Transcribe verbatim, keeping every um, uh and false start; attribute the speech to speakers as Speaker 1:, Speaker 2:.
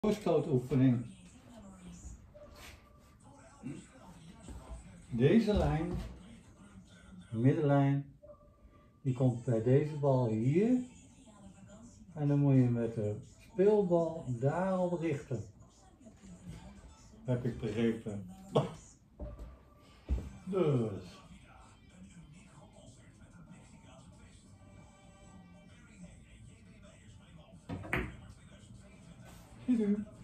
Speaker 1: Doorstootoefening. Deze lijn, de middenlijn, die komt bij deze bal hier. En dan moet je met de speelbal daarop richten. Heb ik begrepen. Dus. Ziet u.